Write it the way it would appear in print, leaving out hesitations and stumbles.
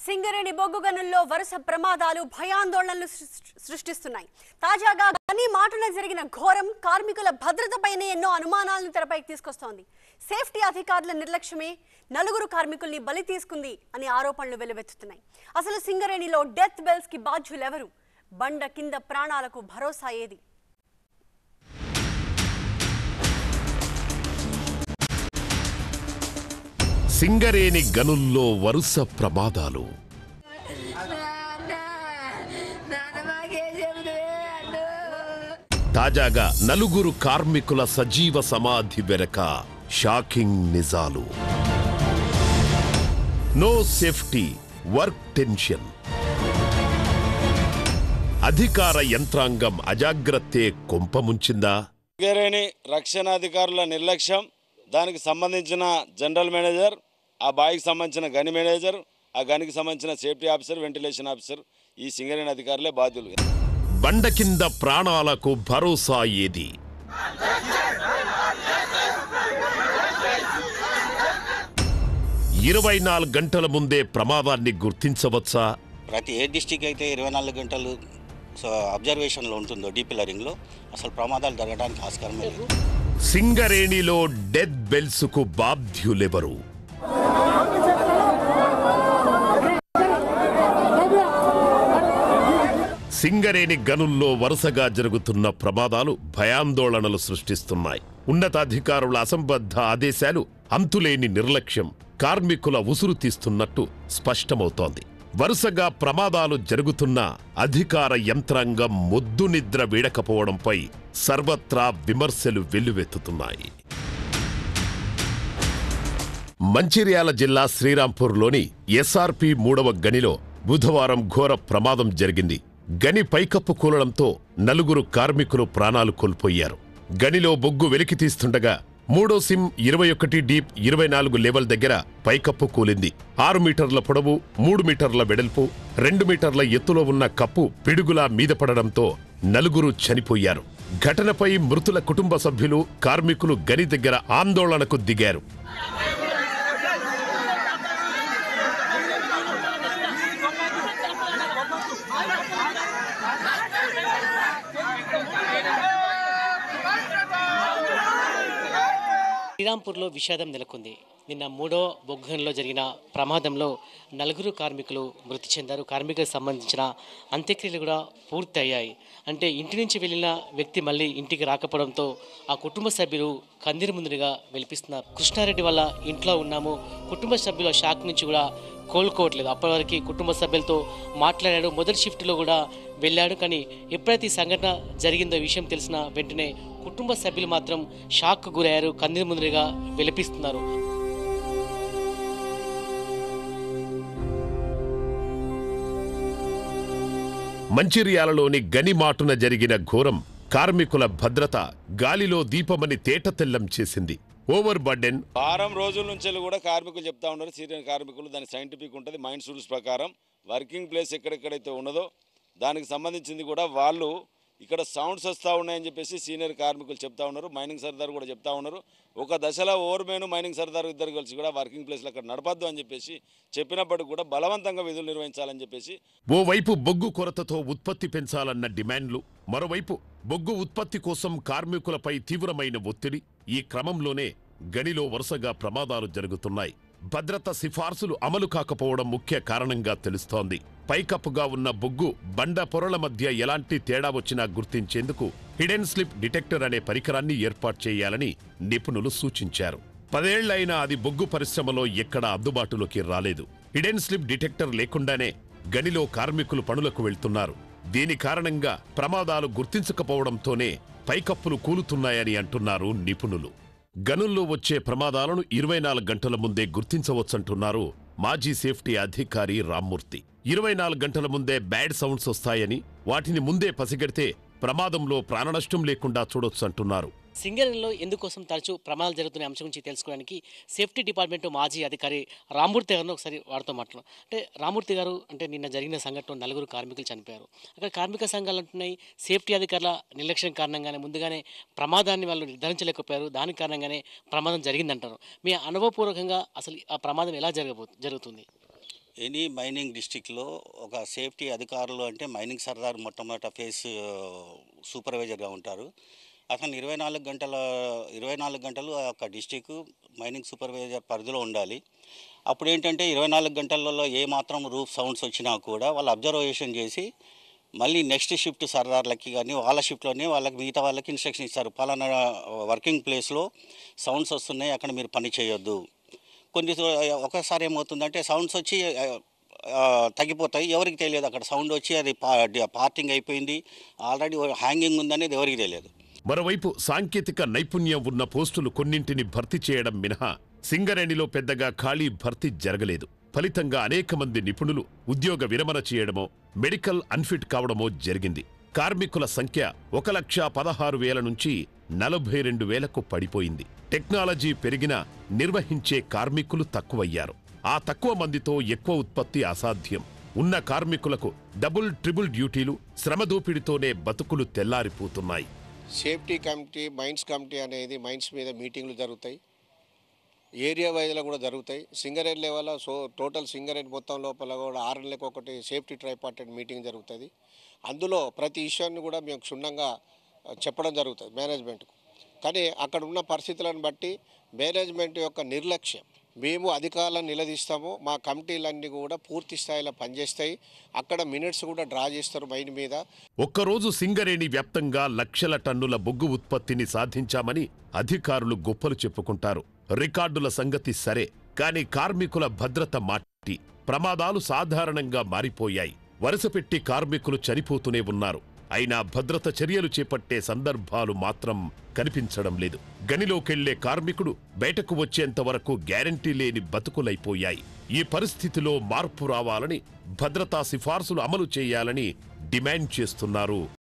సింగరేణి బొగ్గు గనుల్లో వరుస ప్రమాదాలు భయాందోళనలు సృష్టిస్తున్నాయి. తాజాగా గని మాటున జరిగిన ఘోరం కార్మికుల భద్రతపైనే ఎన్నో అనుమానాలను తెరపైకి తీసుకొస్తోంది. సేఫ్టీ అధికారుల నిర్లక్ష్యమే నలుగురు కార్మికుల్ని బలి తీసుకుంది అని ఆరోపణలు వెలువెత్తుతున్నాయి. అసలు సింగరేణిలో డెత్ బెల్స్ కి బాధ్యులెవరు? బండ కింద ప్రాణాలకు భరోసా ఏది? సింగరేణి గనుల్లో వరుస ప్రమాదాలు. తాజాగా నలుగురు కార్మికుల సజీవ సమాధి వెనక షాకింగ్ నిజాలు. No safety, work tension. అధికార యంత్రాంగం అజాగ్రత్తే కొంపముంచిందా? సింగరేణి రక్షణాధికారుల నిర్లక్ష్యం, దానికి సంబంధించిన జనరల్ మేనేజర్, ఆ బాయికి సంబంధించిన గని మేనేజర్, ఆ గనికి సంబంధించిన సేఫ్టీ ఆఫీసర్, వెంటిలేషన్ ఆఫీసర్, ఈ సింగరేణి అధికారులే బాధ్యులు. బండ కింద ప్రాణాలకు భరోసా ఏది? ఇరవై 24 గంటల ముందే ప్రమాదాన్ని గుర్తించవచ్చా? ప్రతి ఏ డిస్టిక్ అయితే 24 గంటలు అబ్జర్వేషన్లో ఉంటుందో డీపిల్లరింగ్లో అసలు ప్రమాదాలు జరగడానికి ఆస్కారమే లేదు. సింగరేణిలో డెత్ బెల్స్ కు బాధ్యులెవరు? సింగరేణి గనుల్లో వరుసగా జరుగుతున్న ప్రమాదాలు భయాందోళనలు సృష్టిస్తున్నాయి. ఉన్నతాధికారుల అసంబద్ధ ఆదేశాలు, అంతులేని నిర్లక్ష్యం కార్మికుల ఉసురు తీస్తున్నట్టు స్పష్టమవుతోంది. వరుసగా ప్రమాదాలు జరుగుతున్నా అధికార యంత్రాంగం మొద్దు నిద్ర వీడకపోవడంపై సర్వత్రా విమర్శలు వెల్లువెత్తుతున్నాయి. మంచిర్యాల జిల్లా శ్రీరాంపూర్లోని ఎస్ఆర్పి 3వ గనిలో బుధవారం ఘోర ప్రమాదం జరిగింది. గని పైకప్పు కూలడంతో నలుగురు కార్మికులు ప్రాణాలు కోల్పోయారు. గనిలో బొగ్గు వెలికి తీస్తుండగా 3వ సిమ్ 21 డీప్ 24 లెవెల్ దగ్గర పైకప్పు కూలింది. 6 మీటర్ల పొడవు, 3 మీటర్ల వెడల్పు, 2 మీటర్ల ఎత్తులో ఉన్న కప్పు పిడుగులా మీద పడడంతో నలుగురు చనిపోయారు. ఘటనపై మృతుల కుటుంబ సభ్యులు, కార్మికులు గని దగ్గర ఆందోళనకు దిగారు. శ్రీరాంపూర్లో విషాదం నెలకొంది. నిన్న 3వ బొగ్గు గనిలో జరిగిన ప్రమాదంలో నలుగురు కార్మికులు మృతి చెందారు. కార్మికులకు సంబంధించిన అంత్యక్రియలు కూడా పూర్తి అయ్యాయి. అంటే ఇంటి నుంచి వెళ్ళిన వ్యక్తి మళ్ళీ ఇంటికి రాకపోవడంతో ఆ కుటుంబ సభ్యులు కందిరి ముందుగా వెలిపిస్తున్నారు. కృష్ణారెడ్డి వల్ల ఇంట్లో ఉన్నాము, కుటుంబ సభ్యుల షాక్ నుంచి కూడా కోలుకోవట్లేదు. అప్పటివరకు కుటుంబ సభ్యులతో మాట్లాడాడు, మొదటి షిఫ్ట్లో కూడా వెళ్ళాడు. కానీ ఎప్పుడైతే ఈ సంఘటన జరిగిందో విషయం తెలిసిన వెంటనే కుటుంబ సభ్యులు మాత్రం షాక్కు గురయ్యారు, కందిరి ముందుగా విలపిస్తున్నారు. మంచిర్యాలలోని గని మాటున జరిగిన ఘోరం కార్మికుల భద్రత గాలిలో దీపమని తేటతెల్లం చేసింది. Over burden. వారం రోజుల నుంచి కూడా కార్మికులు చెప్తా ఉన్నారు, సీనియర్ కార్మికులు, దాని సైంటిఫిక్ ఉంటుంది, మైండ్ రూల్స్ ప్రకారం వర్కింగ్ ప్లేస్ ఎక్కడెక్కడైతే ఉన్నదో దానికి సంబంధించింది కూడా వాళ్ళు ఇక్కడ సౌండ్స్ వస్తూ ఉన్నాయని చెప్పేసి సీనియర్ కార్మికులు చెప్తా ఉన్నారు. మైనింగ్ సర్దార్ కూడా చెప్తా ఉన్నారు. ఒక దశలో ఓవర్మేను మైనింగ్ సర్దార్ ఇద్దరు కలిసి కూడా వర్కింగ్ ప్లేస్లో అక్కడ నడపద్దు అని చెప్పేసి చెప్పినప్పటికీ కూడా బలవంతంగా విధులు నిర్వహించాలని చెప్పేసి ఓవైపు బొగ్గు కొరతతో ఉత్పత్తి పెంచాలన్న డిమాండ్లు, మరోవైపు బొగ్గు ఉత్పత్తి కోసం కార్మికులపై తీవ్రమైన ఒత్తిడి. ఈ క్రమంలోనే గనిలో వరుసగా ప్రమాదాలు జరుగుతున్నాయి. భద్రత సిఫార్సులు అమలు కాకపోవడం ముఖ్య కారణంగా తెలుస్తోంది. పైకప్పుగా ఉన్న బొగ్గు బండ పొరల మధ్య ఎలాంటి తేడా వచ్చినా గుర్తించేందుకు హిడెన్ స్లిప్ డిటెక్టర్ అనే పరికరాన్ని ఏర్పాటు చేయాలని నిపుణులు సూచించారు. 10 ఏళ్లైనా అది బొగ్గు పరిశ్రమలో ఎక్కడా అందుబాటులోకి రాలేదు. హిడెన్ స్లిప్ డిటెక్టర్ లేకుండానే గనిలో కార్మికులు పనులకు వెళ్తున్నారు. దీని కారణంగా ప్రమాదాలు గుర్తించకపోవడంతోనే పైకప్పులు కూలుతున్నాయని అంటున్నారు నిపుణులు. గనుల్లో వచ్చే ప్రమాదాలను 24 గంటల ముందే గుర్తించవచ్చంటున్నారు మాజీ సేఫ్టీ అధికారి రామ్మూర్తి. 24 గంటల ముందే బ్యాడ్ సౌండ్స్ వస్తాయని, వాటిని ముందే పసిగడితే ప్రమాదంలో ప్రాణనష్టం లేకుండా చూడొచ్చంటున్నారు. సింగరేణిలో ఎందుకోసం తరచూ ప్రమాదాలు జరుగుతున్న అంశం గురించి తెలుసుకోవడానికి సేఫ్టీ డిపార్ట్మెంట్ మాజీ అధికారి రామ్మూర్తి గారిని ఒకసారి వారితో మాట్లాడు. అంటే రామ్మూర్తి గారు, అంటే నిన్న జరిగిన సంఘటనలో నలుగురు కార్మికులు చనిపోయారు. అక్కడ కార్మిక సంఘాలు అంటున్నాయి సేఫ్టీ అధికారుల నిర్లక్ష్యం కారణంగానే ముందుగానే ప్రమాదాన్ని వాళ్ళు నిర్ధారించలేకపోయారు, దాని కారణంగానే ప్రమాదం జరిగిందంటారు. మీ అనుభవపూర్వకంగా అసలు ఆ ప్రమాదం ఎలా జరుగుతుంది? ఎనీ మైనింగ్ డిస్టిక్లో ఒక సేఫ్టీ అధికారులు అంటే మైనింగ్ సర్దార్ మొట్టమొదట సూపర్వైజర్గా ఉంటారు. అతను 24 గంటలు ఆ యొక్క డిస్టిక్ మైనింగ్ సూపర్వైజర్ పరిధిలో ఉండాలి. అప్పుడు ఏంటంటే 24 గంటలలో ఏ మాత్రం రూఫ్ సౌండ్స్ వచ్చినా కూడా వాళ్ళు అబ్జర్వేషన్ చేసి మళ్ళీ నెక్స్ట్ షిఫ్ట్ సర్దార్లకి కానీ వాళ్ళ షిఫ్ట్లోనే వాళ్ళకి మిగతా వాళ్ళకి ఇన్స్ట్రక్షన్ ఇస్తారు. పలానా వర్కింగ్ ప్లేస్లో సౌండ్స్ వస్తున్నాయి, అక్కడ మీరు పని చేయొద్దు. ఒకసారి ఏమవుతుందంటే సౌండ్స్ వచ్చి తగ్గిపోతాయి, ఎవరికి తెలియదు. అక్కడ సౌండ్ వచ్చి అది పార్టింగ్ అయిపోయింది, ఆల్రెడీ హ్యాంగింగ్ ఉందనేది ఎవరికి తెలియదు. మరోవైపు సాంకేతిక నైపుణ్యం ఉన్న పోస్టులు కొన్నింటిని భర్తీ చేయడం మినహా సింగరేణిలో పెద్దగా ఖాళీ భర్తీ జరగలేదు. ఫలితంగా అనేక మంది నిపుణులు ఉద్యోగ విరమణ చేయడమో, మెడికల్ అన్ఫిట్ కావడమో జరిగింది. కార్మికుల సంఖ్య 1,16,000 నుంచి 42,000కు పడిపోయింది. టెక్నాలజీ పెరిగినా నిర్వహించే కార్మికులు తక్కువయ్యారు. ఆ తక్కువ మందితో ఎక్కువ ఉత్పత్తి అసాధ్యం. ఉన్న కార్మికులకు డబుల్ ట్రిబుల్ డ్యూటీలు, శ్రమదోపిడితోనే బతుకులు తెల్లారిపోతున్నాయి. సేఫ్టీ కమిటీ, మైన్స్ కమిటీ అనేది మైన్స్ మీద మీటింగ్లు జరుగుతాయి, ఏరియా వైజ్లో కూడా జరుగుతాయి. సింగరేణి లెవెల్లో టోటల్ సింగరేణి మొత్తం లోపల కూడా 6 నెలలకు ఒకటి సేఫ్టీ ట్రైపార్టెడ్ మీటింగ్ జరుగుతుంది. అందులో ప్రతి ఇష్యూని కూడా మేము క్షుణ్ణంగా చెప్పడం జరుగుతుంది మేనేజ్మెంట్కు. కానీ అక్కడ ఉన్న పరిస్థితులను బట్టి మేనేజ్మెంట్ యొక్క నిర్లక్ష్యం, మేము అధికారులను నిలదీస్తాము, మా కమిటీలన్నీ కూడా పూర్తి స్థాయిలో పనిచేస్తాయి, అక్కడ మినిట్స్ కూడా డ్రా చేస్తారు మైన్ మీద. ఒక్కరోజు సింగరేణి వ్యాప్తంగా లక్షల టన్నుల బొగ్గు ఉత్పత్తిని సాధించామని అధికారులు గొప్పలు చెప్పుకుంటారు. రికార్డుల సంగతి సరే, కాని కార్మికుల భద్రత మాటి. ప్రమాదాలు సాధారణంగా మారిపోయాయి. వరుసపెట్టి కార్మికులు చనిపోతూనే ఉన్నారు. అయినా భద్రత చర్యలు చేపట్టే సందర్భాలు మాత్రం కనిపించడం లేదు. గనిలోకెళ్లే కార్మికుడు బయటకు వచ్చేంత వరకు గ్యారంటీ లేని బతుకులైపోయాయి. ఈ పరిస్థితిలో మార్పు రావాలని, భద్రతా సిఫార్సులు అమలు చేయాలని డిమాండ్ చేస్తున్నారు.